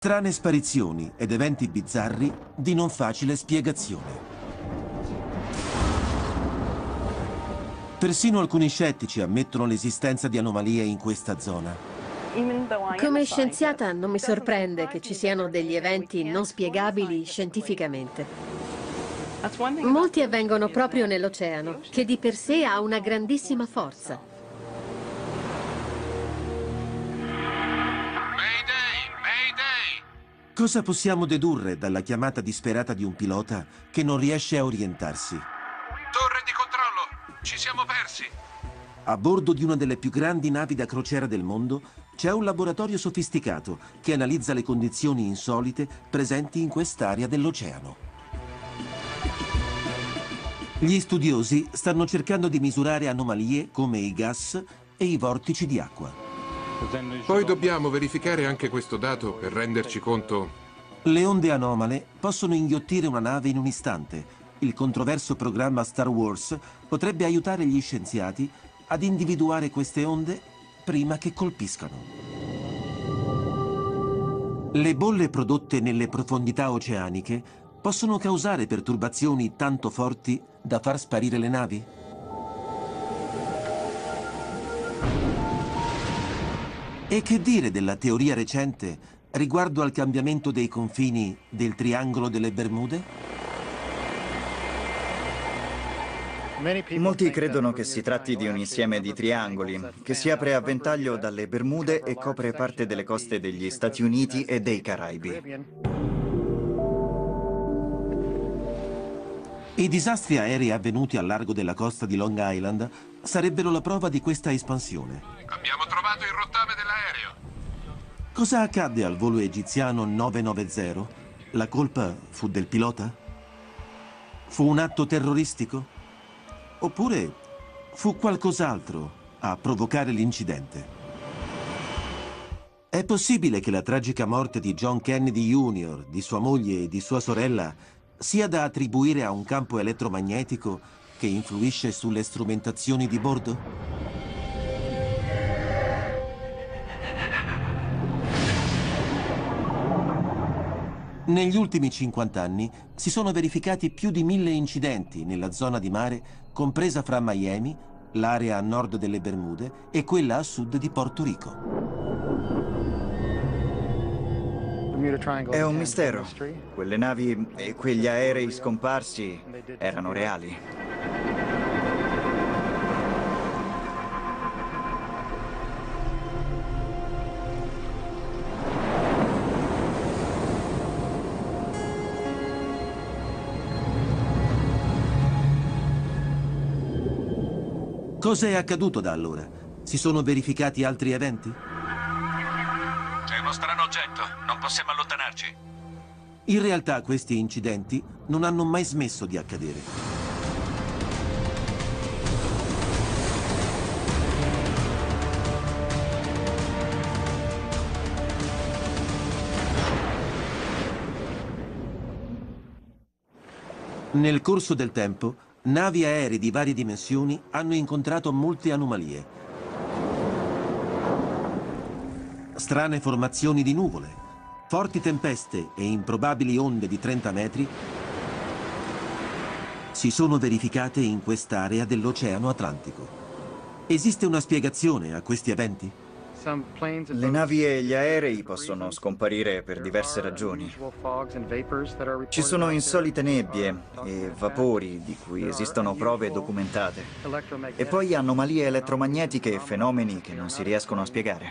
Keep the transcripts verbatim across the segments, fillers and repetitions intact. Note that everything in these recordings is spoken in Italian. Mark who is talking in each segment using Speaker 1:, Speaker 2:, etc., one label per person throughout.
Speaker 1: Strane sparizioni ed eventi bizzarri di non facile spiegazione. Persino alcuni scettici ammettono l'esistenza di anomalie in questa zona.
Speaker 2: Come scienziata non mi sorprende che ci siano degli eventi non spiegabili scientificamente. Molti avvengono proprio nell'oceano, che di per sé ha una grandissima forza.
Speaker 3: Mayday! Mayday!
Speaker 1: Cosa possiamo dedurre dalla chiamata disperata di un pilota che non riesce a orientarsi?
Speaker 3: Torre di controllo! Ci siamo persi!
Speaker 1: A bordo di una delle più grandi navi da crociera del mondo c'è un laboratorio sofisticato che analizza le condizioni insolite presenti in quest'area dell'oceano. Gli studiosi stanno cercando di misurare anomalie come i gas e i vortici di acqua.
Speaker 4: Poi dobbiamo verificare anche questo dato per renderci conto.
Speaker 1: Le onde anomale possono inghiottire una nave in un istante. Il controverso programma Star Wars potrebbe aiutare gli scienziati ad individuare queste onde prima che colpiscano. Le bolle prodotte nelle profondità oceaniche possono causare perturbazioni tanto forti da far sparire le navi? E che dire della teoria recente riguardo al cambiamento dei confini del Triangolo delle Bermude?
Speaker 5: Molti credono che si tratti di un insieme di triangoli, che si apre a ventaglio dalle Bermude e copre parte delle coste degli Stati Uniti e dei Caraibi.
Speaker 1: I disastri aerei avvenuti al largo della costa di Long Island sarebbero la prova di questa espansione.
Speaker 3: Abbiamo trovato il rottame dell'aereo!
Speaker 1: Cosa accadde al volo egiziano novecentonovanta? La colpa fu del pilota? Fu un atto terroristico? Oppure fu qualcos'altro a provocare l'incidente? È possibile che la tragica morte di John Kennedy Junior, di sua moglie e di sua sorella sia da attribuire a un campo elettromagnetico che influisce sulle strumentazioni di bordo? Negli ultimi cinquanta anni si sono verificati più di mille incidenti nella zona di mare compresa fra Miami, l'area a nord delle Bermude e quella a sud di Porto Rico.
Speaker 5: È un mistero. Quelle navi e quegli aerei scomparsi erano reali.
Speaker 1: Cosa è accaduto da allora? Si sono verificati altri eventi?
Speaker 3: C'è uno strano oggetto, non possiamo allontanarci.
Speaker 1: In realtà questi incidenti non hanno mai smesso di accadere. Nel corso del tempo, navi aeree di varie dimensioni hanno incontrato molte anomalie. Strane formazioni di nuvole, forti tempeste e improbabili onde di trenta metri si sono verificate in quest'area dell'Oceano Atlantico. Esiste una spiegazione a questi eventi?
Speaker 5: Le navi e gli aerei possono scomparire per diverse ragioni. Ci sono insolite nebbie e vapori di cui esistono prove documentate. E poi anomalie elettromagnetiche e fenomeni che non si riescono a spiegare.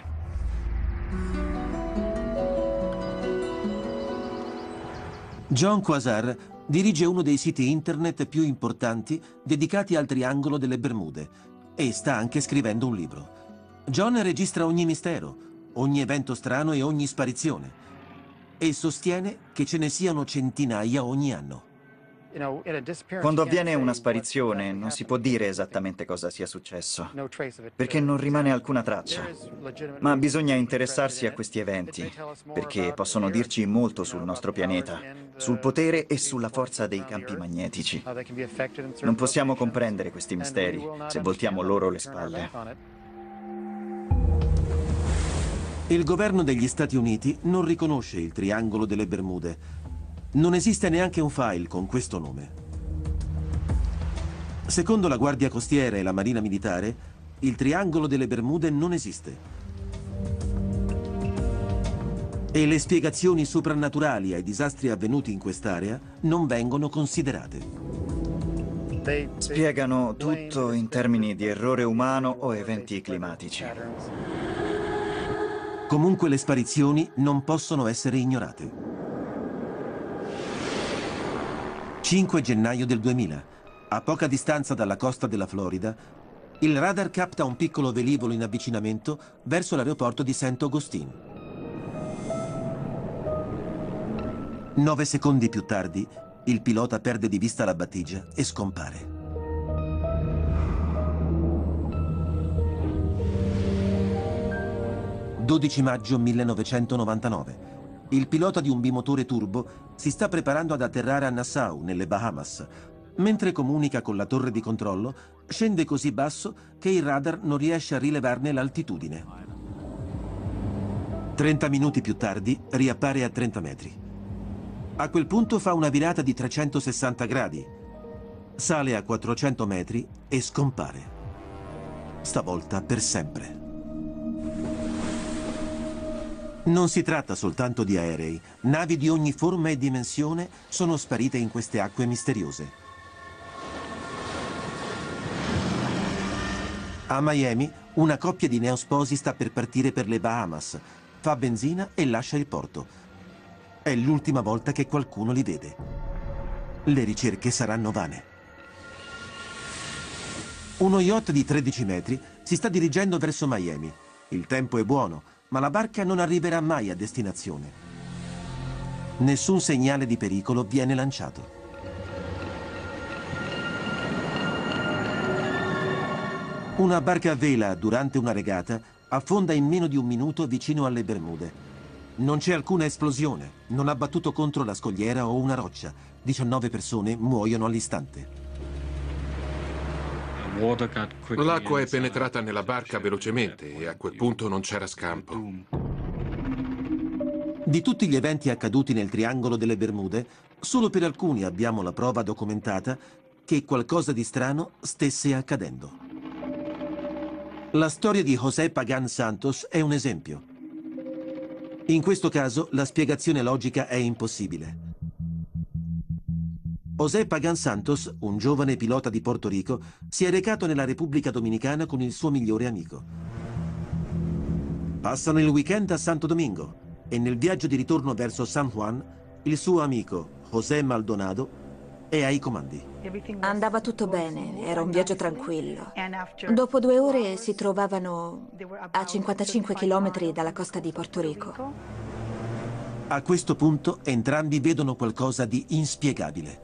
Speaker 1: John Quasar dirige uno dei siti internet più importanti dedicati al Triangolo delle Bermude e sta anche scrivendo un libro. John registra ogni mistero, ogni evento strano e ogni sparizione e sostiene che ce ne siano centinaia ogni anno.
Speaker 5: Quando avviene una sparizione non si può dire esattamente cosa sia successo, perché non rimane alcuna traccia. Ma bisogna interessarsi a questi eventi, perché possono dirci molto sul nostro pianeta, sul potere e sulla forza dei campi magnetici. Non possiamo comprendere questi misteri se voltiamo loro le spalle.
Speaker 1: Il governo degli Stati Uniti non riconosce il Triangolo delle Bermude. Non esiste neanche un file con questo nome. Secondo la Guardia Costiera e la Marina Militare, il Triangolo delle Bermude non esiste. E le spiegazioni soprannaturali ai disastri avvenuti in quest'area non vengono considerate.
Speaker 5: Spiegano tutto in termini di errore umano o eventi climatici.
Speaker 1: Comunque le sparizioni non possono essere ignorate. cinque gennaio del duemila, a poca distanza dalla costa della Florida, il radar capta un piccolo velivolo in avvicinamento verso l'aeroporto di Saint Augustine. Nove secondi più tardi, il pilota perde di vista la battigia e scompare. dodici maggio millenovecentonovantanove. Il pilota di un bimotore turbo si sta preparando ad atterrare a Nassau, nelle Bahamas. Mentre comunica con la torre di controllo, scende così basso che il radar non riesce a rilevarne l'altitudine. trenta minuti più tardi riappare a trenta metri. A quel punto fa una virata di trecentosessanta gradi, sale a quattrocento metri e scompare. Stavolta per sempre. Non si tratta soltanto di aerei. Navi di ogni forma e dimensione sono sparite in queste acque misteriose. A Miami, una coppia di neosposi sta per partire per le Bahamas. Fa benzina e lascia il porto. È l'ultima volta che qualcuno li vede. Le ricerche saranno vane. Uno yacht di tredici metri si sta dirigendo verso Miami. Il tempo è buono, ma la barca non arriverà mai a destinazione. Nessun segnale di pericolo viene lanciato. Una barca a vela durante una regata affonda in meno di un minuto vicino alle Bermude. Non c'è alcuna esplosione, non ha battuto contro la scogliera o una roccia. diciannove persone muoiono all'istante.
Speaker 4: L'acqua è penetrata nella barca velocemente e a quel punto non c'era scampo.
Speaker 1: Di tutti gli eventi accaduti nel Triangolo delle Bermude, solo per alcuni abbiamo la prova documentata che qualcosa di strano stesse accadendo. La storia di José Pagan Santos è un esempio. In questo caso la spiegazione logica è impossibile. José Pagan Santos, un giovane pilota di Porto Rico, si è recato nella Repubblica Dominicana con il suo migliore amico. Passano il weekend a Santo Domingo e nel viaggio di ritorno verso San Juan, il suo amico, José Maldonado, è ai comandi.
Speaker 6: Andava tutto bene, era un viaggio tranquillo. Dopo due ore si trovavano a cinquantacinque chilometri dalla costa di Porto Rico.
Speaker 1: A questo punto entrambi vedono qualcosa di inspiegabile.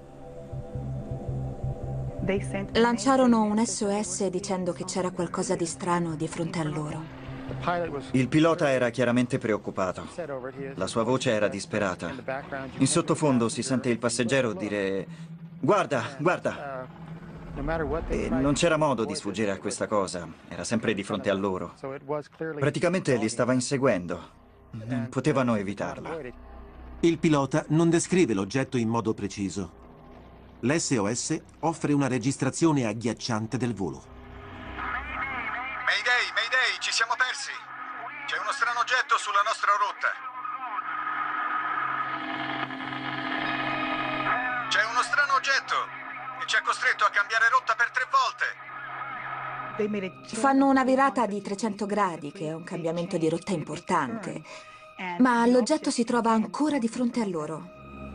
Speaker 6: Lanciarono un S O S dicendo che c'era qualcosa di strano di fronte a loro.
Speaker 5: Il pilota era chiaramente preoccupato. La sua voce era disperata. In sottofondo si sente il passeggero dire: "Guarda, guarda!" E non c'era modo di sfuggire a questa cosa. Era sempre di fronte a loro. Praticamente li stava inseguendo. Non potevano evitarlo.
Speaker 1: Il pilota non descrive l'oggetto in modo preciso. L'S O S offre una registrazione agghiacciante del volo.
Speaker 7: Mayday, Mayday, ci siamo persi. C'è uno strano oggetto sulla nostra rotta. C'è uno strano oggetto che ci ha costretto a cambiare rotta per tre volte.
Speaker 6: Fanno una virata di trecento gradi, che è un cambiamento di rotta importante, ma l'oggetto si trova ancora di fronte a loro.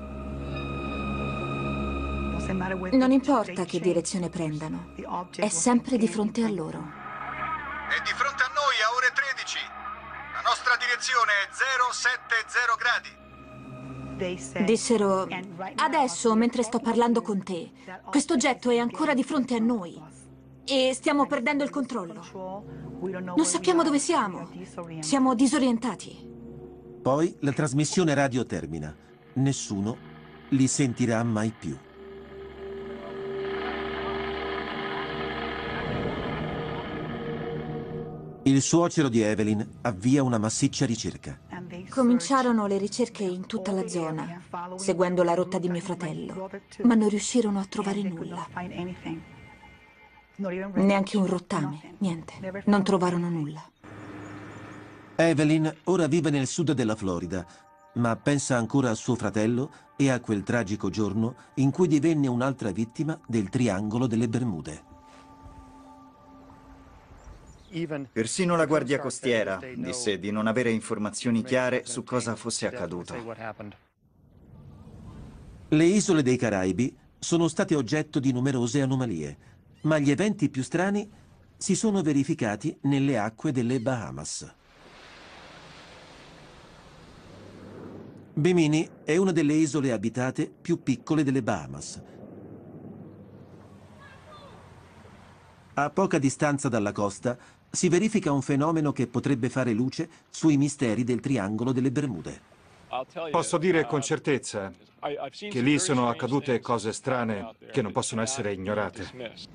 Speaker 6: Non importa che direzione prendano, è sempre di fronte a loro.
Speaker 7: È di fronte a noi a ore tredici. La nostra direzione è zero sette zero gradi.
Speaker 6: Dissero: adesso, mentre sto parlando con te, questo oggetto è ancora di fronte a noi e stiamo perdendo il controllo. Non sappiamo dove siamo. Siamo disorientati.
Speaker 1: Poi la trasmissione radio termina. Nessuno li sentirà mai più. Il suocero di Evelyn avvia una massiccia ricerca.
Speaker 6: Cominciarono le ricerche in tutta la zona, seguendo la rotta di mio fratello, ma non riuscirono a trovare nulla. Neanche un rottame, niente. Non trovarono nulla.
Speaker 1: Evelyn ora vive nel sud della Florida, ma pensa ancora a suo fratello e a quel tragico giorno in cui divenne un'altra vittima del Triangolo delle Bermude.
Speaker 5: Persino la Guardia Costiera disse di non avere informazioni chiare su cosa fosse accaduto.
Speaker 1: Le isole dei Caraibi sono state oggetto di numerose anomalie, ma gli eventi più strani si sono verificati nelle acque delle Bahamas. Bimini è una delle isole abitate più piccole delle Bahamas. A poca distanza dalla costa si verifica un fenomeno che potrebbe fare luce sui misteri del Triangolo delle Bermude.
Speaker 8: Posso dire con certezza che lì sono accadute cose strane che non possono essere ignorate.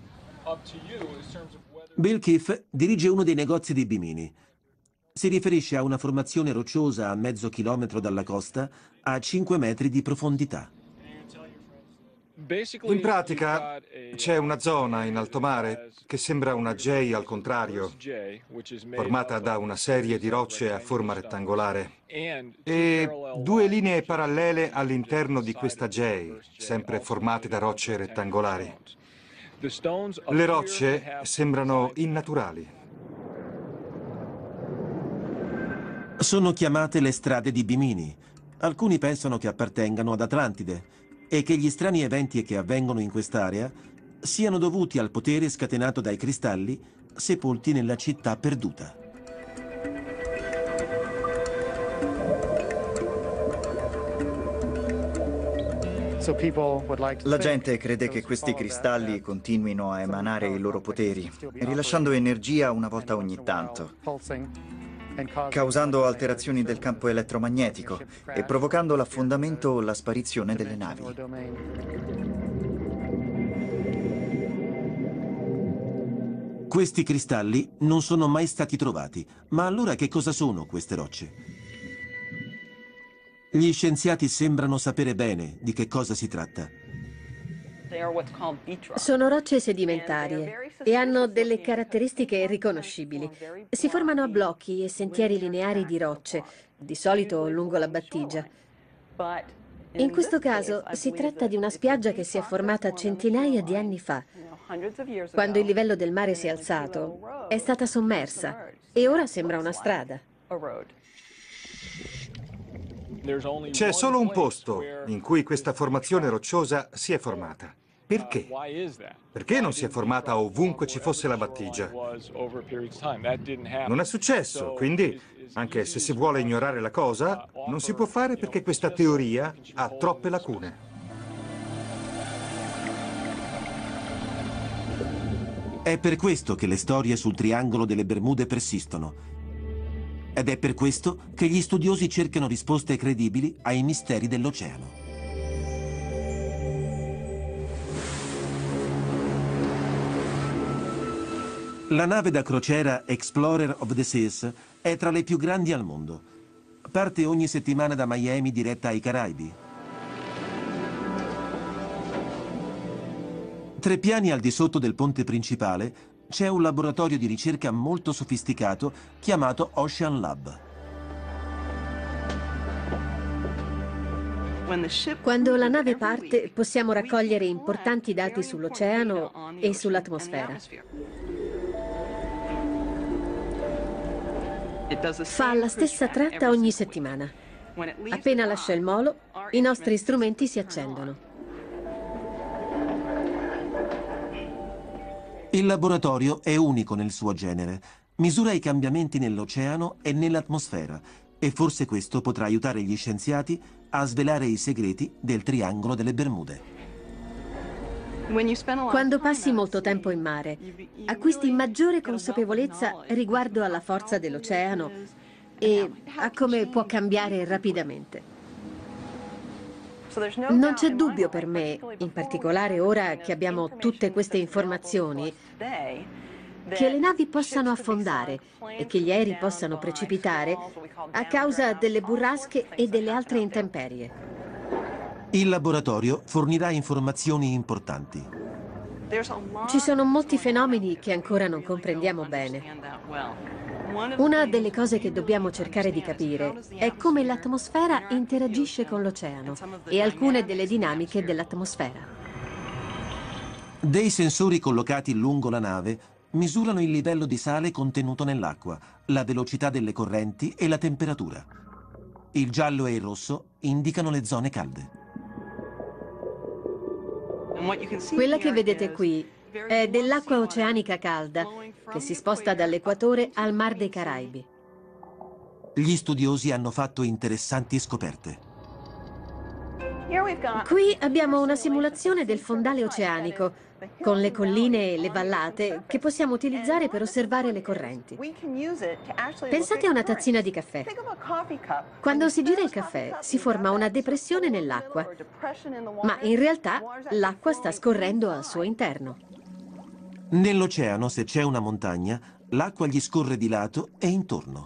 Speaker 1: Bill Keefe dirige uno dei negozi di Bimini. Si riferisce a una formazione rocciosa a mezzo chilometro dalla costa a cinque metri di profondità.
Speaker 8: In pratica c'è una zona in alto mare che sembra una J al contrario, formata da una serie di rocce a forma rettangolare e due linee parallele all'interno di questa J, sempre formate da rocce rettangolari. Le rocce sembrano innaturali.
Speaker 1: Sono chiamate le strade di Bimini. Alcuni pensano che appartengano ad Atlantide e che gli strani eventi che avvengono in quest'area siano dovuti al potere scatenato dai cristalli sepolti nella città perduta.
Speaker 5: La gente crede che questi cristalli continuino a emanare i loro poteri, rilasciando energia una volta ogni tanto, causando alterazioni del campo elettromagnetico e provocando l'affondamento o la sparizione delle navi.
Speaker 1: Questi cristalli non sono mai stati trovati, ma allora che cosa sono queste rocce? Gli scienziati sembrano sapere bene di che cosa si tratta.
Speaker 2: Sono rocce sedimentarie e hanno delle caratteristiche riconoscibili. Si formano a blocchi e sentieri lineari di rocce, di solito lungo la battigia. In questo caso si tratta di una spiaggia che si è formata centinaia di anni fa. Quando il livello del mare si è alzato, è stata sommersa e ora sembra una strada.
Speaker 8: C'è solo un posto in cui questa formazione rocciosa si è formata. Perché? Perché non si è formata ovunque ci fosse la battigia? Non è successo, quindi, anche se si vuole ignorare la cosa, non si può fare perché questa teoria ha troppe lacune.
Speaker 1: È per questo che le storie sul Triangolo delle Bermude persistono. Ed è per questo che gli studiosi cercano risposte credibili ai misteri dell'oceano. La nave da crociera Explorer of the Seas è tra le più grandi al mondo. Parte ogni settimana da Miami diretta ai Caraibi. Tre piani al di sotto del ponte principale c'è un laboratorio di ricerca molto sofisticato chiamato Ocean Lab.
Speaker 2: Quando la nave parte, possiamo raccogliere importanti dati sull'oceano e sull'atmosfera. Fa la stessa tratta ogni settimana. Appena lascia il molo, i nostri strumenti si accendono.
Speaker 1: Il laboratorio è unico nel suo genere. Misura i cambiamenti nell'oceano e nell'atmosfera e forse questo potrà aiutare gli scienziati a svelare i segreti del Triangolo delle Bermude.
Speaker 2: Quando passi molto tempo in mare, acquisti maggiore consapevolezza riguardo alla forza dell'oceano e a come può cambiare rapidamente. Non c'è dubbio per me, in particolare ora che abbiamo tutte queste informazioni, che le navi possano affondare e che gli aerei possano precipitare a causa delle burrasche e delle altre intemperie.
Speaker 1: Il laboratorio fornirà informazioni importanti.
Speaker 2: Ci sono molti fenomeni che ancora non comprendiamo bene. Una delle cose che dobbiamo cercare di capire è come l'atmosfera interagisce con l'oceano e alcune delle dinamiche dell'atmosfera.
Speaker 1: Dei sensori collocati lungo la nave misurano il livello di sale contenuto nell'acqua, la velocità delle correnti e la temperatura. Il giallo e il rosso indicano le zone calde.
Speaker 2: Quella che vedete qui è dell'acqua oceanica calda che si sposta dall'equatore al Mar dei Caraibi.
Speaker 1: Gli studiosi hanno fatto interessanti scoperte.
Speaker 2: Qui abbiamo una simulazione del fondale oceanico con le colline e le vallate che possiamo utilizzare per osservare le correnti. Pensate a una tazzina di caffè. Quando si gira il caffè si forma una depressione nell'acqua, ma in realtà l'acqua sta scorrendo al suo interno.
Speaker 1: Nell'oceano, se c'è una montagna, l'acqua gli scorre di lato e intorno.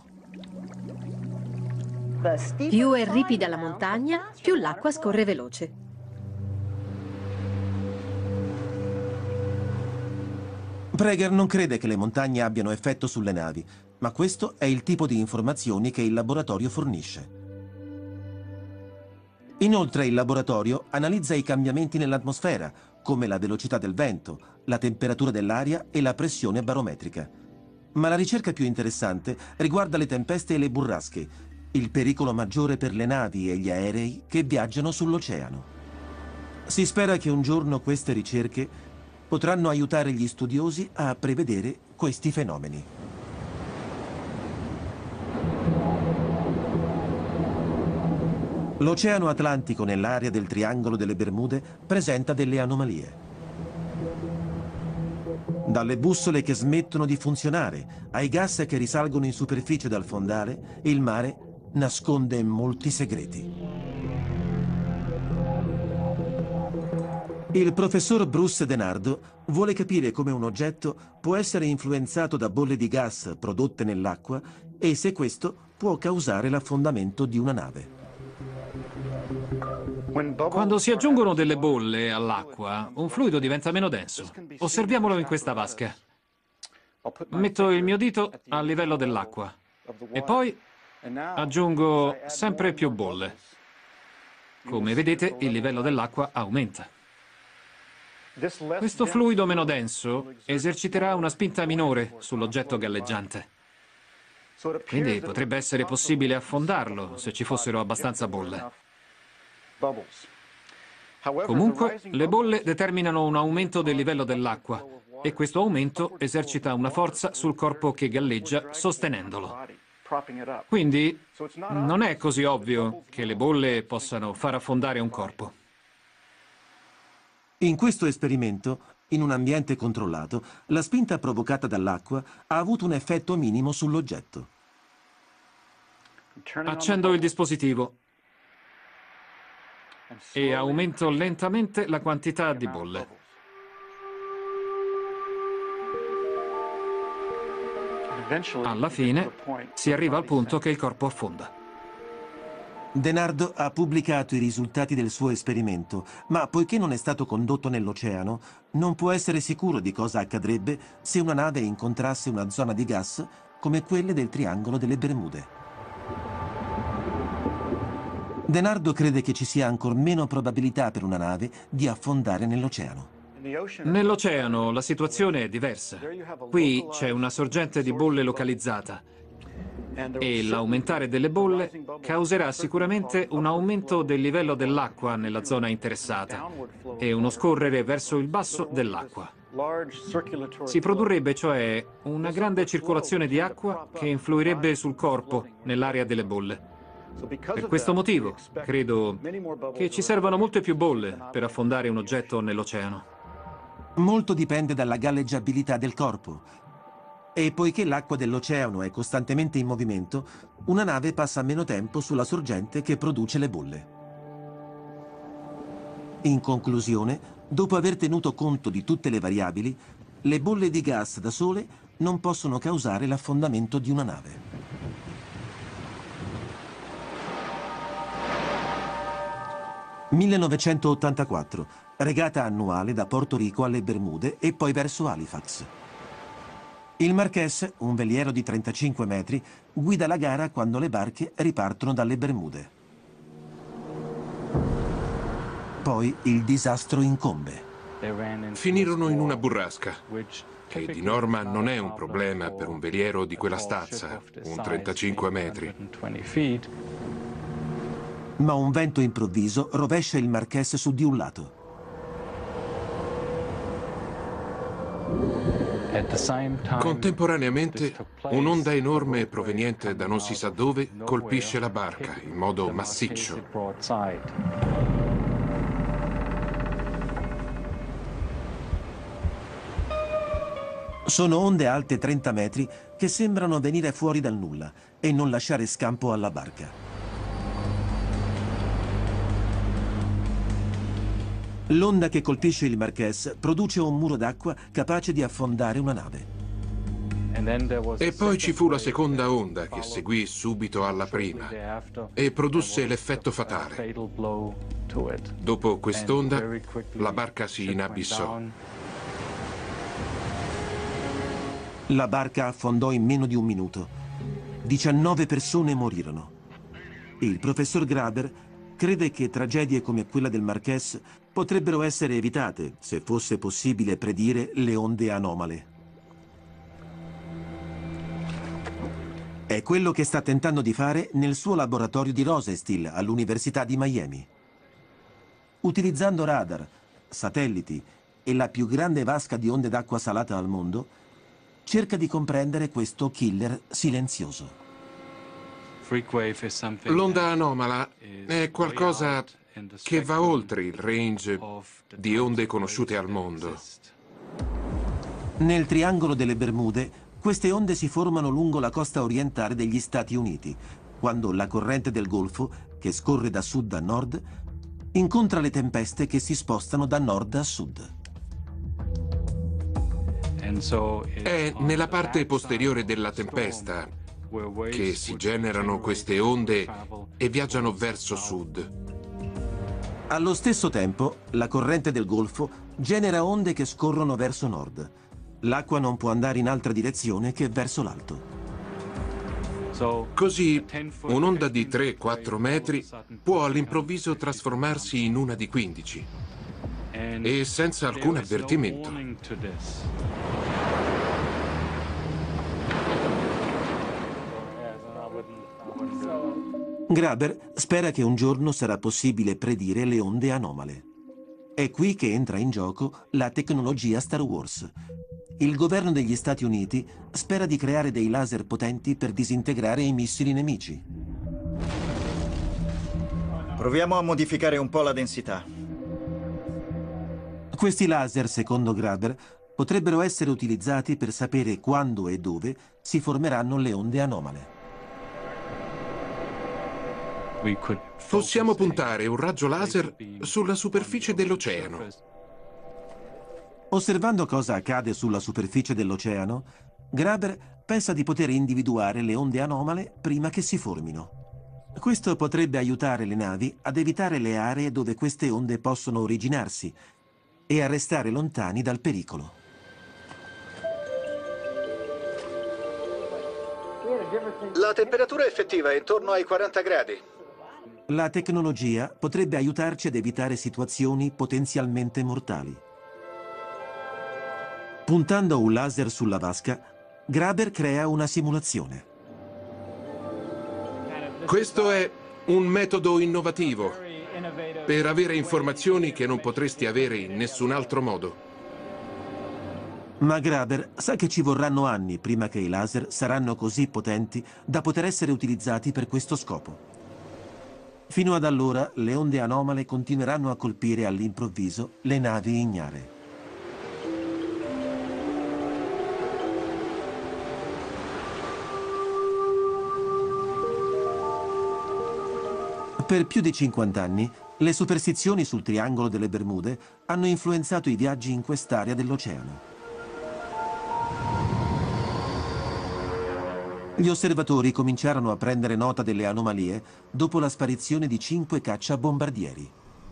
Speaker 2: Più è ripida la montagna, più l'acqua scorre veloce.
Speaker 1: Prager non crede che le montagne abbiano effetto sulle navi, ma questo è il tipo di informazioni che il laboratorio fornisce. Inoltre il laboratorio analizza i cambiamenti nell'atmosfera, come la velocità del vento, la temperatura dell'aria e la pressione barometrica. Ma la ricerca più interessante riguarda le tempeste e le burrasche, il pericolo maggiore per le navi e gli aerei che viaggiano sull'oceano. Si spera che un giorno queste ricerche potranno aiutare gli studiosi a prevedere questi fenomeni. L'Oceano Atlantico nell'area del Triangolo delle Bermude presenta delle anomalie. Dalle bussole che smettono di funzionare ai gas che risalgono in superficie dal fondale, il mare nasconde molti segreti. Il professor Bruce DeNardo vuole capire come un oggetto può essere influenzato da bolle di gas prodotte nell'acqua e se questo può causare l'affondamento di una nave.
Speaker 9: Quando si aggiungono delle bolle all'acqua, un fluido diventa meno denso. Osserviamolo in questa vasca. Metto il mio dito a livello dell'acqua e poi aggiungo sempre più bolle. Come vedete, il livello dell'acqua aumenta. Questo fluido meno denso eserciterà una spinta minore sull'oggetto galleggiante. Quindi potrebbe essere possibile affondarlo se ci fossero abbastanza bolle. Comunque, le bolle determinano un aumento del livello dell'acqua e questo aumento esercita una forza sul corpo che galleggia sostenendolo. Quindi non è così ovvio che le bolle possano far affondare un corpo.
Speaker 1: In questo esperimento, in un ambiente controllato, la spinta provocata dall'acqua ha avuto un effetto minimo sull'oggetto.
Speaker 9: Accendo il dispositivo e aumento lentamente la quantità di bolle. Alla fine si arriva al punto che il corpo affonda.
Speaker 1: DeNardo ha pubblicato i risultati del suo esperimento, ma poiché non è stato condotto nell'oceano, non può essere sicuro di cosa accadrebbe se una nave incontrasse una zona di gas come quelle del Triangolo delle Bermude. DeNardo crede che ci sia ancor meno probabilità per una nave di affondare nell'oceano.
Speaker 9: Nell'oceano la situazione è diversa. Qui c'è una sorgente di bolle localizzata e l'aumentare delle bolle causerà sicuramente un aumento del livello dell'acqua nella zona interessata e uno scorrere verso il basso dell'acqua. Si produrrebbe cioè una grande circolazione di acqua che influirebbe sul corpo nell'area delle bolle. Per questo motivo, credo che ci servano molte più bolle per affondare un oggetto nell'oceano.
Speaker 1: Molto dipende dalla galleggiabilità del corpo. E poiché l'acqua dell'oceano è costantemente in movimento, una nave passa meno tempo sulla sorgente che produce le bolle. In conclusione, dopo aver tenuto conto di tutte le variabili, le bolle di gas da sole non possono causare l'affondamento di una nave. millenovecentottantaquattro, regata annuale da Porto Rico alle Bermude e poi verso Halifax. Il Marquess, un veliero di trentacinque metri, guida la gara quando le barche ripartono dalle Bermude. Poi il disastro incombe.
Speaker 4: Finirono in una burrasca, che di norma non è un problema per un veliero di quella stazza, un trentacinque metri.
Speaker 1: Ma un vento improvviso rovescia il Marquess su di un lato.
Speaker 4: Contemporaneamente, un'onda enorme proveniente da non si sa dove colpisce la barca in modo massiccio.
Speaker 1: Sono onde alte trenta metri che sembrano venire fuori dal nulla e non lasciare scampo alla barca. L'onda che colpisce il Marquess produce un muro d'acqua capace di affondare una nave.
Speaker 4: E poi ci fu la seconda onda che seguì subito alla prima e produsse l'effetto fatale. Dopo quest'onda, la barca si inabissò.
Speaker 1: La barca affondò in meno di un minuto. diciannove persone morirono. Il professor Graber crede che tragedie come quella del Marquess potrebbero essere evitate se fosse possibile predire le onde anomale. È quello che sta tentando di fare nel suo laboratorio di Rosesteel all'Università di Miami. Utilizzando radar, satelliti e la più grande vasca di onde d'acqua salata al mondo, cerca di comprendere questo killer silenzioso.
Speaker 4: L'onda anomala è qualcosa che va oltre il range di onde conosciute al mondo.
Speaker 1: Nel triangolo delle Bermude, queste onde si formano lungo la costa orientale degli Stati Uniti, quando la corrente del Golfo, che scorre da sud a nord, incontra le tempeste che si spostano da nord a sud.
Speaker 4: È nella parte posteriore della tempesta che si generano queste onde e viaggiano verso sud.
Speaker 1: Allo stesso tempo, la corrente del Golfo genera onde che scorrono verso nord. L'acqua non può andare in altra direzione che verso l'alto.
Speaker 4: Così, un'onda di tre quattro metri può all'improvviso trasformarsi in una di quindici. E senza alcun avvertimento.
Speaker 1: Graber spera che un giorno sarà possibile predire le onde anomale. È qui che entra in gioco la tecnologia Star Wars. Il governo degli Stati Uniti spera di creare dei laser potenti per disintegrare i missili nemici.
Speaker 5: Proviamo a modificare un po' la densità.
Speaker 1: Questi laser, secondo Graber, potrebbero essere utilizzati per sapere quando e dove si formeranno le onde anomale.
Speaker 4: Possiamo puntare un raggio laser sulla superficie dell'oceano.
Speaker 1: Osservando cosa accade sulla superficie dell'oceano, Graber pensa di poter individuare le onde anomale prima che si formino. Questo potrebbe aiutare le navi ad evitare le aree dove queste onde possono originarsi e a restare lontani dal pericolo.
Speaker 7: La temperatura effettiva è intorno ai quaranta gradi.
Speaker 1: La tecnologia potrebbe aiutarci ad evitare situazioni potenzialmente mortali. Puntando un laser sulla vasca, Graber crea una simulazione.
Speaker 4: Questo è un metodo innovativo per avere informazioni che non potresti avere in nessun altro modo.
Speaker 1: Ma Graber sa che ci vorranno anni prima che i laser saranno così potenti da poter essere utilizzati per questo scopo. Fino ad allora le onde anomale continueranno a colpire all'improvviso le navi ignare. Per più di cinquanta anni, le superstizioni sul triangolo delle Bermude hanno influenzato i viaggi in quest'area dell'oceano. Gli osservatori cominciarono a prendere nota delle anomalie dopo la sparizione di cinque cacciabombardieri.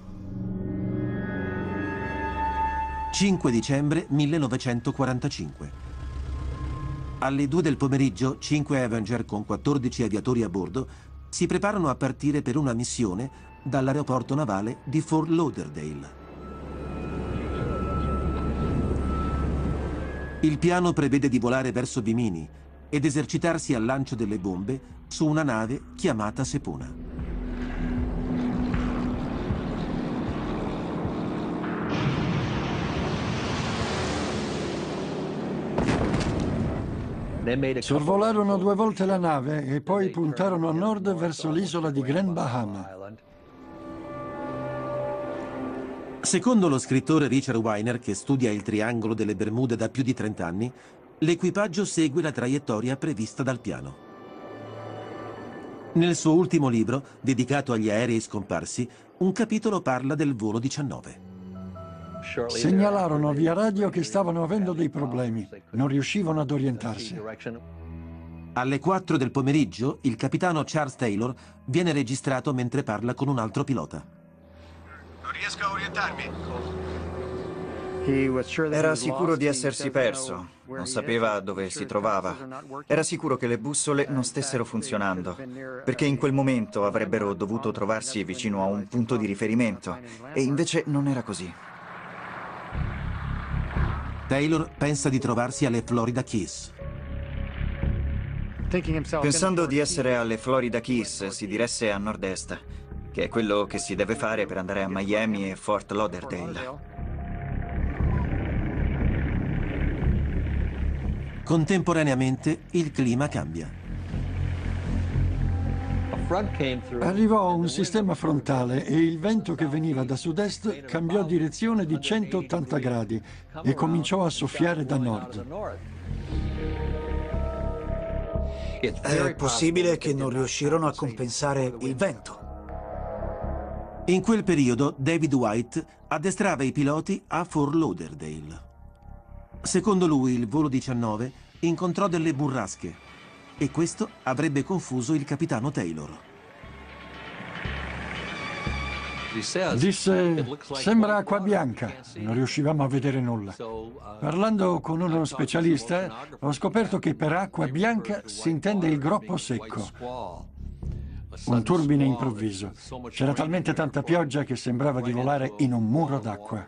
Speaker 1: cinque dicembre millenovecentoquarantacinque. Alle due del pomeriggio, cinque Avenger con quattordici aviatori a bordo si preparano a partire per una missione dall'aeroporto navale di Fort Lauderdale. Il piano prevede di volare verso Bimini ed esercitarsi al lancio delle bombe su una nave chiamata Sepuna.
Speaker 10: Sorvolarono due volte la nave e poi puntarono a nord verso l'isola di Grand Bahama.
Speaker 1: Secondo lo scrittore Richard Weiner, che studia il triangolo delle Bermude da più di trenta anni, l'equipaggio segue la traiettoria prevista dal piano. Nel suo ultimo libro, dedicato agli aerei scomparsi, un capitolo parla del volo diciannove.
Speaker 10: Segnalarono via radio che stavano avendo dei problemi, non riuscivano ad orientarsi.
Speaker 1: Alle quattro del pomeriggio, il capitano Charles Taylor viene registrato mentre parla con un altro pilota.
Speaker 7: Non riesco a orientarmi.
Speaker 5: Era sicuro di essersi perso, non sapeva dove si trovava. Era sicuro che le bussole non stessero funzionando, perché in quel momento avrebbero dovuto trovarsi vicino a un punto di riferimento, e invece non era così.
Speaker 1: Taylor pensa di trovarsi alle Florida Keys.
Speaker 5: Pensando di essere alle Florida Keys, si diresse a nord-est, che è quello che si deve fare per andare a Miami e Fort Lauderdale.
Speaker 1: Contemporaneamente il clima cambia.
Speaker 10: Arrivò un sistema frontale e il vento che veniva da sud-est cambiò direzione di centottanta gradi e cominciò a soffiare da nord.
Speaker 11: È possibile che non riuscirono a compensare il vento.
Speaker 1: In quel periodo David White addestrava i piloti a Fort Lauderdale. Secondo lui il volo diciannove incontrò delle burrasche e questo avrebbe confuso il capitano Taylor.
Speaker 10: Disse, sembra acqua bianca, non riuscivamo a vedere nulla. Parlando con uno specialista, ho scoperto che per acqua bianca si intende il groppo secco. Un turbine improvviso. C'era talmente tanta pioggia che sembrava di volare in un muro d'acqua.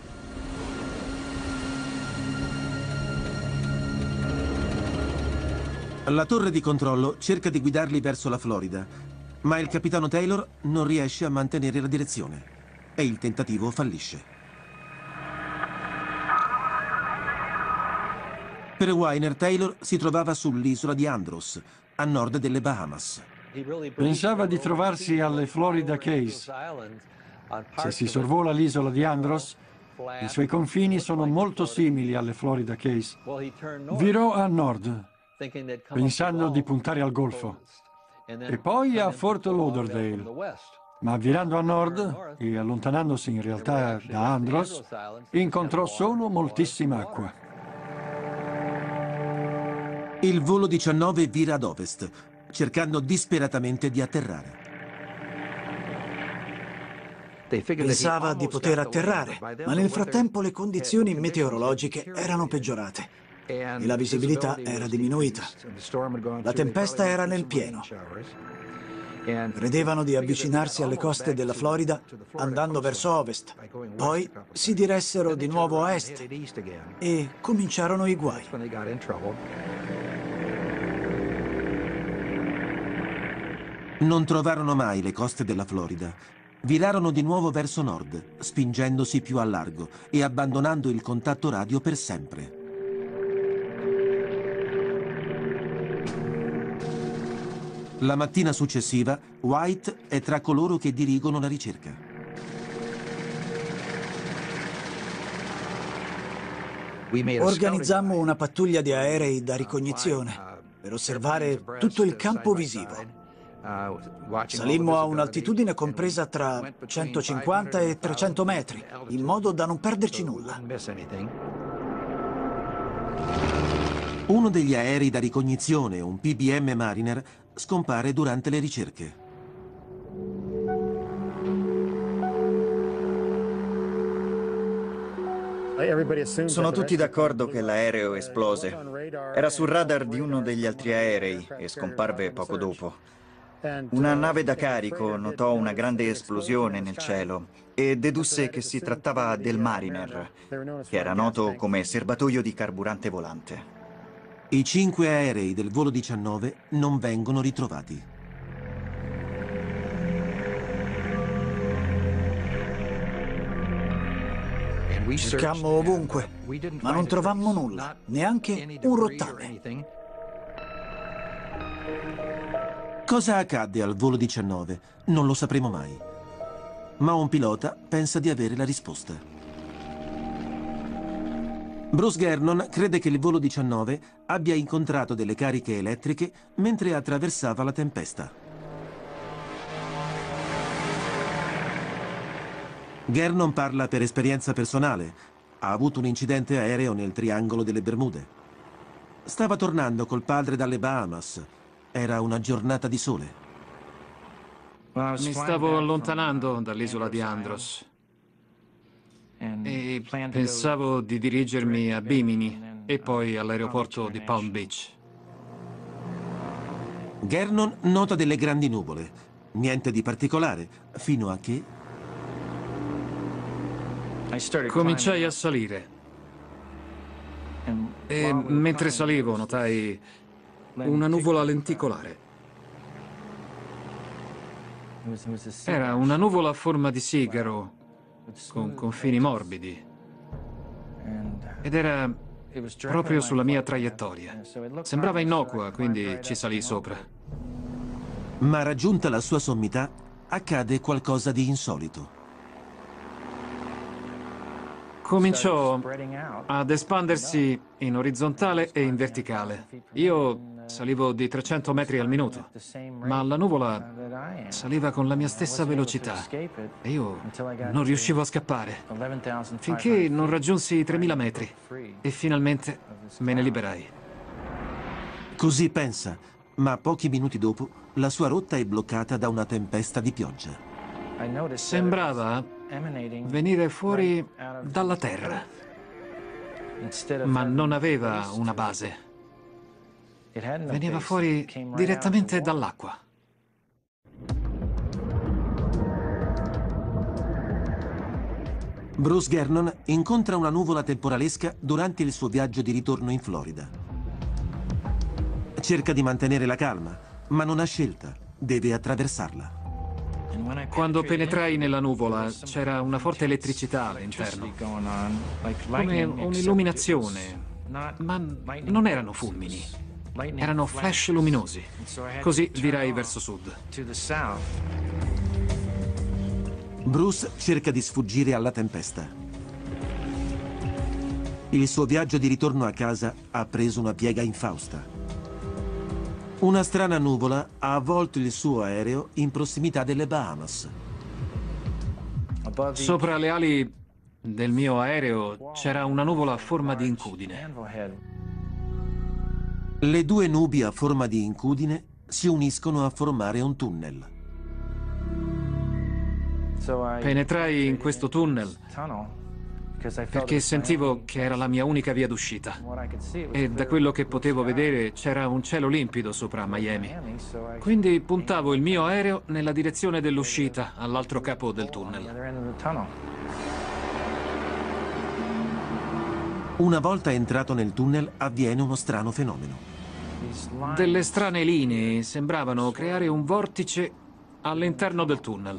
Speaker 1: La torre di controllo cerca di guidarli verso la Florida, ma il capitano Taylor non riesce a mantenere la direzione e il tentativo fallisce. Per Weiner, Taylor si trovava sull'isola di Andros, a nord delle Bahamas.
Speaker 10: Pensava di trovarsi alle Florida Keys. Se si sorvola l'isola di Andros, i suoi confini sono molto simili alle Florida Keys. Virò a nord, pensando di puntare al Golfo, e poi a Fort Lauderdale. Ma virando a nord e allontanandosi in realtà da Andros, incontrò solo moltissima acqua.
Speaker 1: Il volo diciannove vira ad ovest, cercando disperatamente di atterrare.
Speaker 11: Pensava di poter atterrare, ma nel frattempo le condizioni meteorologiche erano peggiorate e la visibilità era diminuita. La tempesta era nel pieno. Credevano di avvicinarsi alle coste della Florida andando verso ovest. Poi si diressero di nuovo a est e cominciarono i guai.
Speaker 1: Non trovarono mai le coste della Florida. Virarono di nuovo verso nord, spingendosi più a largo e abbandonando il contatto radio per sempre. La mattina successiva, White è tra coloro che dirigono la ricerca.
Speaker 11: Organizzammo una pattuglia di aerei da ricognizione per osservare tutto il campo visivo. Salimmo a un'altitudine compresa tra centocinquanta e trecento metri, in modo da non perderci nulla.
Speaker 1: Uno degli aerei da ricognizione, un P B M Mariner, scompare durante le ricerche.
Speaker 5: Sono tutti d'accordo che l'aereo esplose. Era sul radar di uno degli altri aerei e scomparve poco dopo. Una nave da carico notò una grande esplosione nel cielo e dedusse che si trattava del Mariner, che era noto come serbatoio di carburante volante.
Speaker 1: I cinque aerei del volo diciannove non vengono ritrovati.
Speaker 11: Cercammo ovunque, ma non trovammo nulla, neanche un rottame.
Speaker 1: Cosa accadde al volo diciannove? Non lo sapremo mai. Ma un pilota pensa di avere la risposta. Bruce Gernon crede che il volo diciannove abbia incontrato delle cariche elettriche mentre attraversava la tempesta. Gernon parla per esperienza personale. Ha avuto un incidente aereo nel Triangolo delle Bermude. Stava tornando col padre dalle Bahamas. Era una giornata di sole.
Speaker 9: Mi stavo allontanando dall'isola di Andros e pensavo di dirigermi a Bimini e poi all'aeroporto di Palm Beach.
Speaker 1: Gernon nota delle grandi nuvole. Niente di particolare, fino a che...
Speaker 9: Cominciai a salire e mentre salivo notai una nuvola lenticolare. Era una nuvola a forma di sigaro con confini morbidi ed era proprio sulla mia traiettoria. Sembrava innocua, quindi ci salii sopra.
Speaker 1: Ma raggiunta la sua sommità, accade qualcosa di insolito.
Speaker 9: Cominciò ad espandersi in orizzontale e in verticale. Io salivo di trecento metri al minuto, ma la nuvola saliva con la mia stessa velocità e io non riuscivo a scappare, finché non raggiunsi i tremila metri e finalmente me ne liberai.
Speaker 1: Così pensa, ma pochi minuti dopo la sua rotta è bloccata da una tempesta di pioggia.
Speaker 9: Sembrava venire fuori dalla terra, ma non aveva una base. Veniva fuori direttamente dall'acqua.
Speaker 1: Bruce Gernon incontra una nuvola temporalesca durante il suo viaggio di ritorno in Florida. Cerca di mantenere la calma, ma non ha scelta, deve attraversarla.
Speaker 9: Quando penetrai nella nuvola c'era una forte elettricità all'interno, come un'illuminazione, ma non erano fulmini, erano flash luminosi. Così virai verso sud.
Speaker 1: Bruce cerca di sfuggire alla tempesta. Il suo viaggio di ritorno a casa ha preso una piega infausta. Una strana nuvola ha avvolto il suo aereo in prossimità delle Bahamas.
Speaker 9: Sopra le ali del mio aereo c'era una nuvola a forma di incudine.
Speaker 1: Le due nubi a forma di incudine si uniscono a formare un tunnel.
Speaker 9: Penetrai in questo tunnel perché sentivo che era la mia unica via d'uscita e da quello che potevo vedere c'era un cielo limpido sopra Miami. Quindi puntavo il mio aereo nella direzione dell'uscita, all'altro capo del tunnel.
Speaker 1: Una volta entrato nel tunnel avviene uno strano fenomeno.
Speaker 9: Delle strane linee sembravano creare un vortice all'interno del tunnel.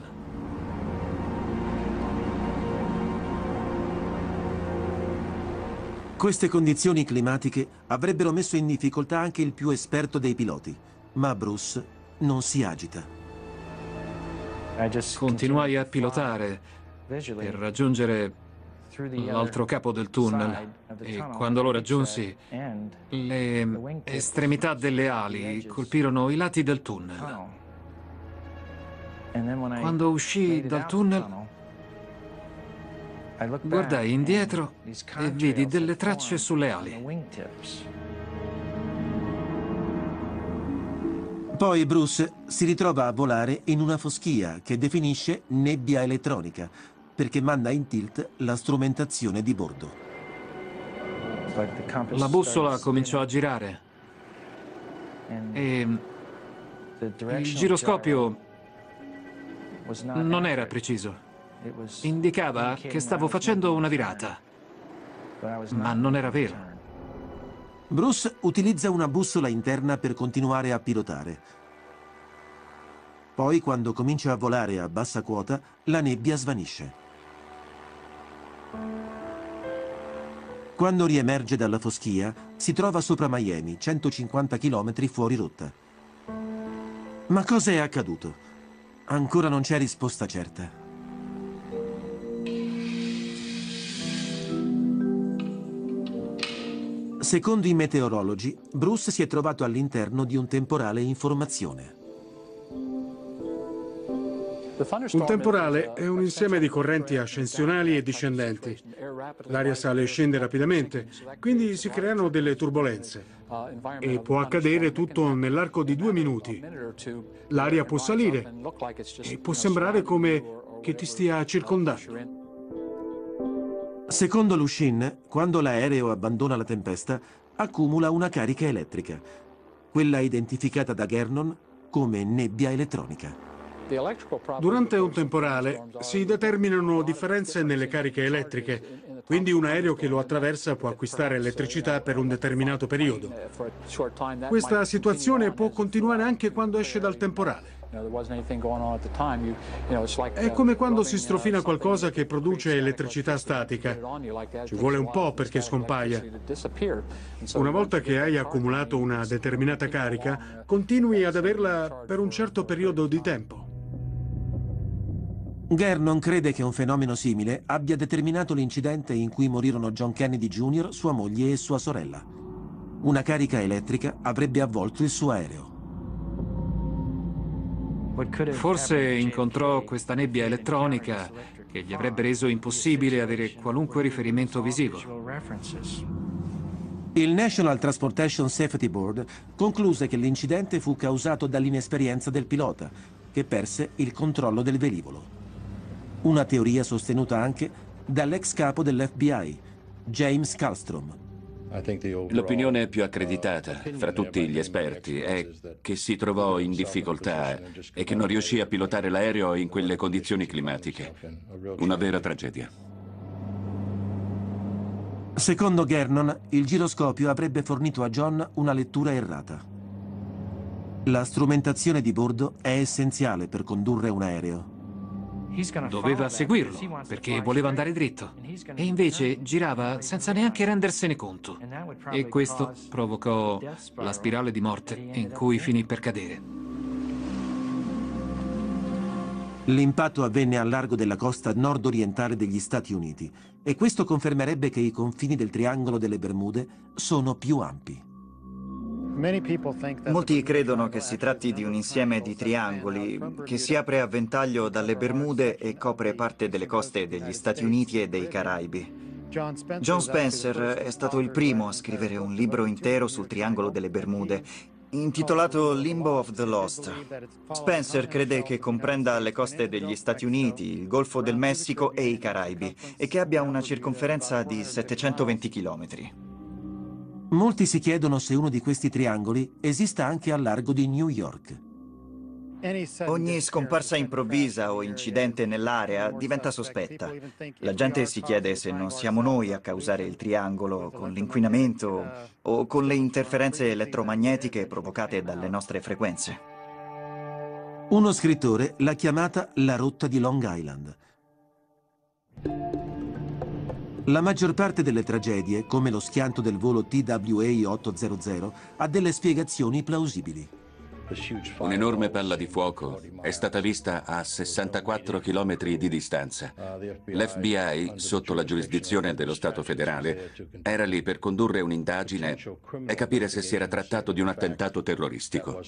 Speaker 1: Queste condizioni climatiche avrebbero messo in difficoltà anche il più esperto dei piloti, ma Bruce non si agita.
Speaker 9: Continuai a pilotare per raggiungere l'altro capo del tunnel e quando lo raggiunsi le estremità delle ali colpirono i lati del tunnel. Quando uscii dal tunnel guardai indietro e vidi delle tracce sulle ali.
Speaker 1: Poi Bruce si ritrova a volare in una foschia che definisce nebbia elettronica, perché manda in tilt la strumentazione di bordo.
Speaker 9: La bussola cominciò a girare e il giroscopio non era preciso. Indicava che stavo facendo una virata, ma non era vero.
Speaker 1: Bruce utilizza una bussola interna per continuare a pilotare. Poi, quando comincia a volare a bassa quota, la nebbia svanisce. Quando riemerge dalla foschia, si trova sopra Miami, centocinquanta chilometri fuori rotta. Ma cosa è accaduto? Ancora non c'è risposta certa. Secondo i meteorologi, Bruce si è trovato all'interno di un temporale in formazione.
Speaker 12: Un temporale è un insieme di correnti ascensionali e discendenti. L'aria sale e scende rapidamente, quindi si creano delle turbolenze. E può accadere tutto nell'arco di due minuti. L'aria può salire e può sembrare come che ti stia circondando.
Speaker 1: Secondo Lushin, quando l'aereo abbandona la tempesta, accumula una carica elettrica, quella identificata da Gernon come nebbia elettronica.
Speaker 12: Durante un temporale si determinano differenze nelle cariche elettriche, quindi un aereo che lo attraversa può acquistare elettricità per un determinato periodo. Questa situazione può continuare anche quando esce dal temporale. È come quando si strofina qualcosa che produce elettricità statica. Ci vuole un po' perché scompaia. Una volta che hai accumulato una determinata carica, continui ad averla per un certo periodo di tempo.
Speaker 1: Gernon crede che un fenomeno simile abbia determinato l'incidente in cui morirono John Kennedy Junior, sua moglie e sua sorella. Una carica elettrica avrebbe avvolto il suo aereo.
Speaker 9: Forse incontrò questa nebbia elettronica che gli avrebbe reso impossibile avere qualunque riferimento visivo.
Speaker 1: Il National Transportation Safety Board concluse che l'incidente fu causato dall'inesperienza del pilota, che perse il controllo del velivolo. Una teoria sostenuta anche dall'ex capo dell'F B I, James Kallstrom.
Speaker 13: L'opinione più accreditata fra tutti gli esperti è che si trovò in difficoltà e che non riuscì a pilotare l'aereo in quelle condizioni climatiche. Una vera tragedia.
Speaker 1: Secondo Gernon, il giroscopio avrebbe fornito a John una lettura errata. La strumentazione di bordo è essenziale per condurre un aereo.
Speaker 9: Doveva seguirlo, perché voleva andare dritto. E invece girava senza neanche rendersene conto. E questo provocò la spirale di morte in cui finì per cadere.
Speaker 1: L'impatto avvenne al largo della costa nord-orientale degli Stati Uniti e questo confermerebbe che i confini del Triangolo delle Bermude sono più ampi.
Speaker 5: Molti credono che si tratti di un insieme di triangoli che si apre a ventaglio dalle Bermude e copre parte delle coste degli Stati Uniti e dei Caraibi. John Spencer è stato il primo a scrivere un libro intero sul Triangolo delle Bermude, intitolato Limbo of the Lost. Spencer crede che comprenda le coste degli Stati Uniti, il Golfo del Messico e i Caraibi e che abbia una circonferenza di settecentoventi chilometri.
Speaker 1: Molti si chiedono se uno di questi triangoli esista anche al largo di New York.
Speaker 5: Ogni scomparsa improvvisa o incidente nell'area diventa sospetta. La gente si chiede se non siamo noi a causare il triangolo con l'inquinamento o con le interferenze elettromagnetiche provocate dalle nostre frequenze.
Speaker 1: Uno scrittore l'ha chiamata la rotta di Long Island. La maggior parte delle tragedie, come lo schianto del volo T W A ottocento, ha delle spiegazioni plausibili.
Speaker 13: Un'enorme palla di fuoco è stata vista a sessantaquattro chilometri di distanza. L'F B I, sotto la giurisdizione dello Stato federale, era lì per condurre un'indagine e capire se si era trattato di un attentato terroristico.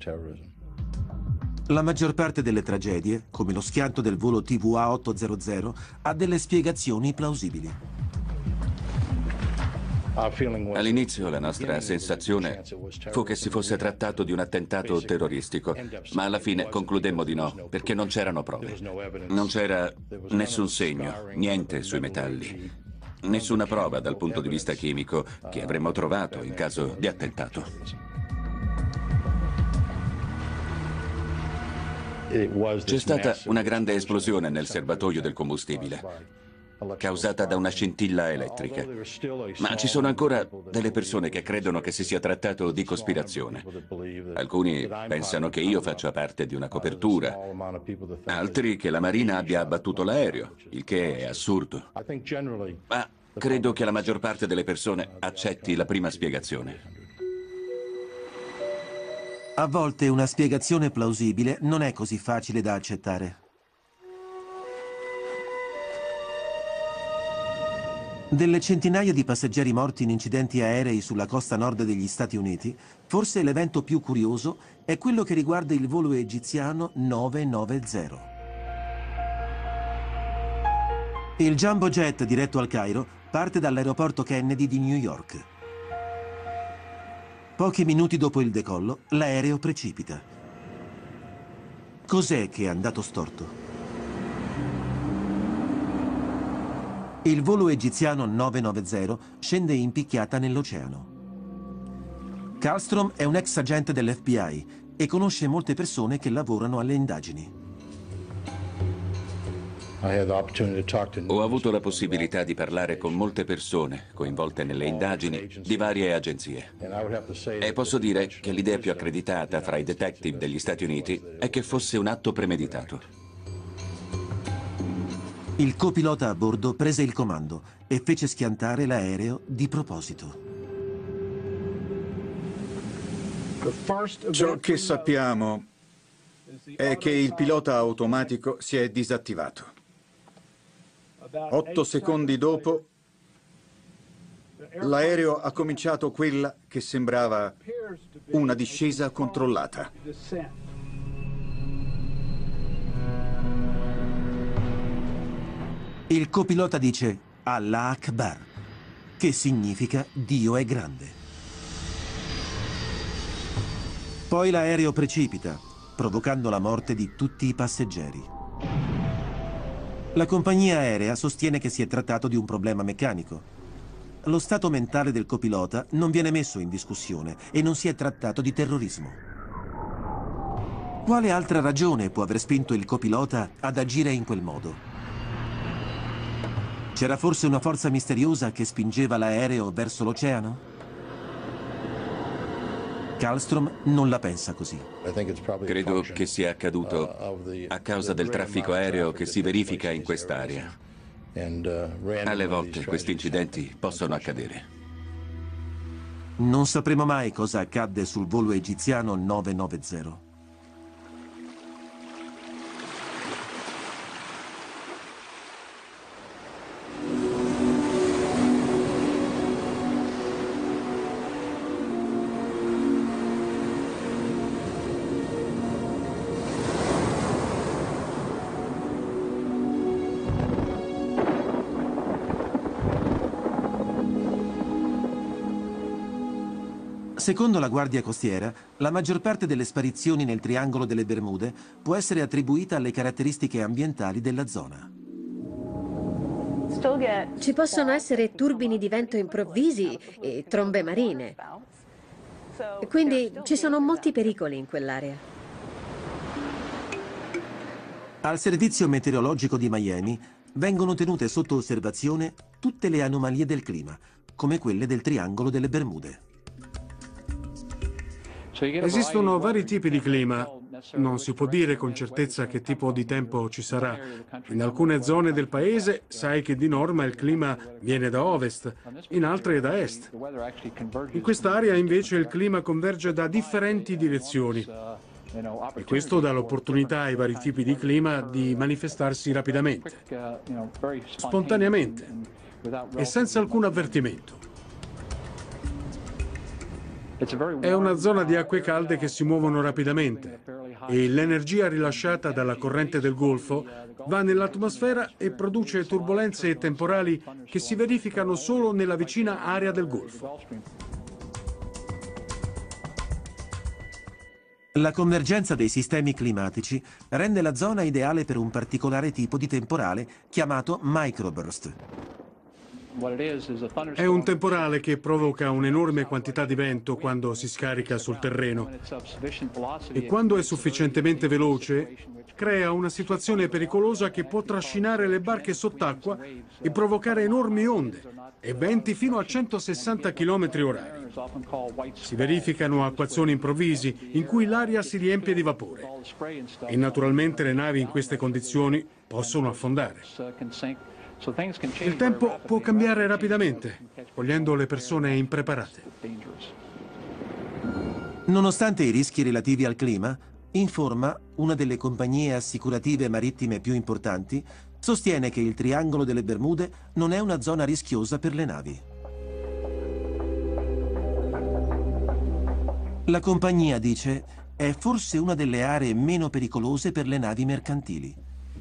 Speaker 1: La maggior parte delle tragedie, come lo schianto del volo T V A ottocento, ha delle spiegazioni plausibili.
Speaker 13: All'inizio la nostra sensazione fu che si fosse trattato di un attentato terroristico, ma alla fine concludemmo di no, perché non c'erano prove. Non c'era nessun segno, niente sui metalli, nessuna prova dal punto di vista chimico che avremmo trovato in caso di attentato. C'è stata una grande esplosione nel serbatoio del combustibile, causata da una scintilla elettrica. Ma ci sono ancora delle persone che credono che si sia trattato di cospirazione. Alcuni pensano che io faccia parte di una copertura, altri che la Marina abbia abbattuto l'aereo, il che è assurdo. Ma credo che la maggior parte delle persone accetti la prima spiegazione.
Speaker 1: A volte una spiegazione plausibile non è così facile da accettare. Delle centinaia di passeggeri morti in incidenti aerei sulla costa nord degli Stati Uniti, forse l'evento più curioso è quello che riguarda il volo egiziano nove nove zero. Il jumbo jet diretto al Cairo parte dall'aeroporto Kennedy di New York. Pochi minuti dopo il decollo, l'aereo precipita. Cos'è che è andato storto? Il volo egiziano nove nove zero scende in picchiata nell'oceano. Kallstrom è un ex agente dell'F B I e conosce molte persone che lavorano alle indagini.
Speaker 13: Ho avuto la possibilità di parlare con molte persone coinvolte nelle indagini di varie agenzie. E posso dire che l'idea più accreditata fra i detective degli Stati Uniti è che fosse un atto premeditato.
Speaker 1: Il copilota a bordo prese il comando e fece schiantare l'aereo di proposito.
Speaker 8: Ciò che sappiamo è che il pilota automatico si è disattivato. Otto secondi dopo, l'aereo ha cominciato quella che sembrava una discesa controllata.
Speaker 1: Il copilota dice Allah Akbar, che significa Dio è grande. Poi l'aereo precipita, provocando la morte di tutti i passeggeri. La compagnia aerea sostiene che si è trattato di un problema meccanico. Lo stato mentale del copilota non viene messo in discussione e non si è trattato di terrorismo. Quale altra ragione può aver spinto il copilota ad agire in quel modo? C'era forse una forza misteriosa che spingeva l'aereo verso l'oceano? Kallstrom non la pensa così.
Speaker 13: Credo che sia accaduto a causa del traffico aereo che si verifica in quest'area. Alle volte questi incidenti possono accadere.
Speaker 1: Non sapremo mai cosa accadde sul volo egiziano nove nove zero. Secondo la Guardia Costiera, la maggior parte delle sparizioni nel Triangolo delle Bermude può essere attribuita alle caratteristiche ambientali della zona.
Speaker 2: Ci possono essere turbini di vento improvvisi e trombe marine. Quindi ci sono molti pericoli in quell'area.
Speaker 1: Al servizio meteorologico di Miami vengono tenute sotto osservazione tutte le anomalie del clima, come quelle del Triangolo delle Bermude.
Speaker 12: Esistono vari tipi di clima. Non si può dire con certezza che tipo di tempo ci sarà. In alcune zone del paese sai che di norma il clima viene da ovest, in altre da est. In quest'area invece il clima converge da differenti direzioni. E questo dà l'opportunità ai vari tipi di clima di manifestarsi rapidamente, spontaneamente e senza alcun avvertimento. È una zona di acque calde che si muovono rapidamente e l'energia rilasciata dalla corrente del Golfo va nell'atmosfera e produce turbolenze e temporali che si verificano solo nella vicina area del Golfo.
Speaker 1: La convergenza dei sistemi climatici rende la zona ideale per un particolare tipo di temporale chiamato microburst.
Speaker 12: È un temporale che provoca un'enorme quantità di vento quando si scarica sul terreno e quando è sufficientemente veloce crea una situazione pericolosa che può trascinare le barche sott'acqua e provocare enormi onde e venti fino a centosessanta chilometri orari. Si verificano acquazzoni improvvisi in cui l'aria si riempie di vapore e naturalmente le navi in queste condizioni possono affondare. Il tempo può cambiare rapidamente, cogliendo le persone impreparate.
Speaker 1: Nonostante i rischi relativi al clima, Informa, una delle compagnie assicurative marittime più importanti, sostiene che il Triangolo delle Bermude non è una zona rischiosa per le navi. La compagnia dice è forse una delle aree meno pericolose per le navi mercantili.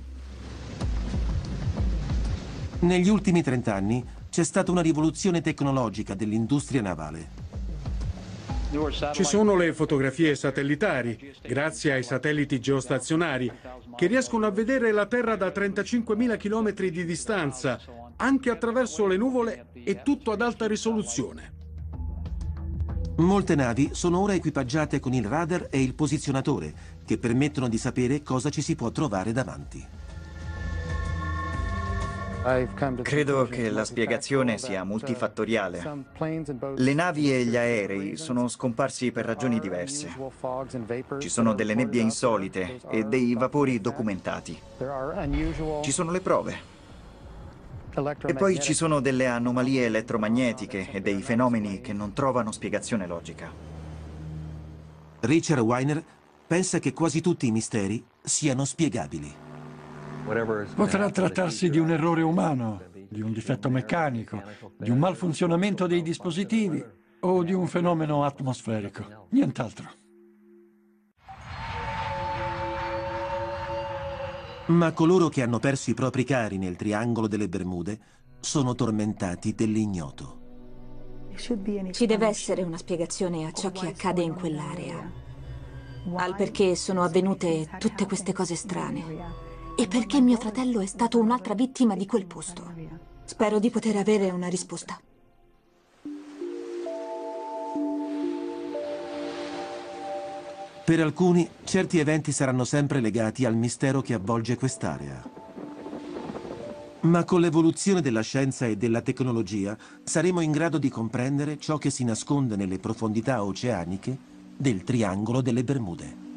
Speaker 1: Negli ultimi trent'anni c'è stata una rivoluzione tecnologica dell'industria navale.
Speaker 12: Ci sono le fotografie satellitari, grazie ai satelliti geostazionari, che riescono a vedere la Terra da trentacinquemila chilometri di distanza, anche attraverso le nuvole e tutto ad alta risoluzione.
Speaker 1: Molte navi sono ora equipaggiate con il radar e il posizionatore, che permettono di sapere cosa ci si può trovare davanti.
Speaker 5: Credo che la spiegazione sia multifattoriale. Le navi e gli aerei sono scomparsi per ragioni diverse. Ci sono delle nebbie insolite e dei vapori documentati. Ci sono le prove. E poi ci sono delle anomalie elettromagnetiche e dei fenomeni che non trovano spiegazione logica.
Speaker 1: Richard Weiner pensa che quasi tutti i misteri siano spiegabili.
Speaker 10: Potrà trattarsi di un errore umano, di un difetto meccanico, di un malfunzionamento dei dispositivi o di un fenomeno atmosferico. Nient'altro.
Speaker 1: Ma coloro che hanno perso i propri cari nel Triangolo delle Bermude sono tormentati dell'ignoto.
Speaker 6: Ci deve essere una spiegazione a ciò che accade in quell'area, al perché sono avvenute tutte queste cose strane. E perché mio fratello è stato un'altra vittima di quel posto. Spero di poter avere una risposta.
Speaker 1: Per alcuni, certi eventi saranno sempre legati al mistero che avvolge quest'area. Ma con l'evoluzione della scienza e della tecnologia saremo in grado di comprendere ciò che si nasconde nelle profondità oceaniche del Triangolo delle Bermude.